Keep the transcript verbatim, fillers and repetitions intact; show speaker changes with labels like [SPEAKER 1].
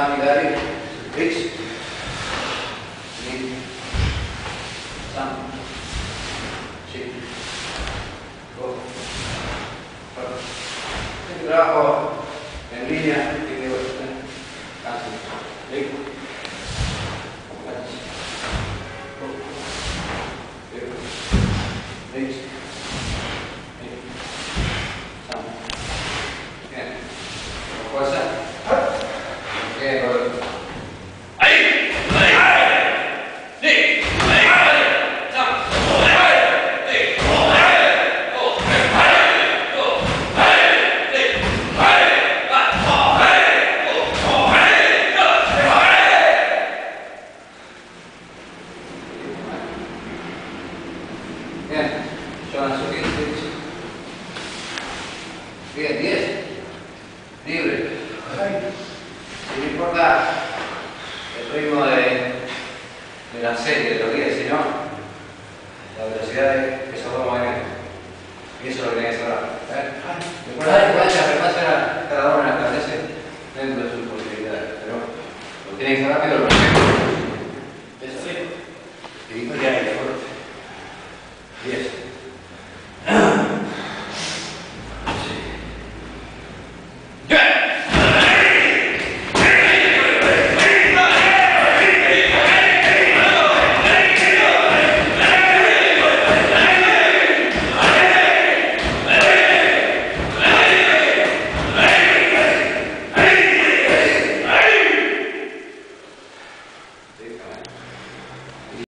[SPEAKER 1] Avanti, Gary. Rich. Lì. Sam. Sì. Go. Bravo. En línea. Casi. Lì. Rich. Sam. Bien. Fuerza. Bien, Roberto. Bien, Jonas, bien, diez, libre. Si no importa el ritmo de, de la serie, de los diez, sino la velocidad de esos dos movimientos. Y eso es lo que tenés que hacer. ¿Eh? Recuerda que cancha repasa cada uno las cabezas dentro de sus posibilidades, pero lo tienes que hacer rápido, lo perfecto. Eso sí. Y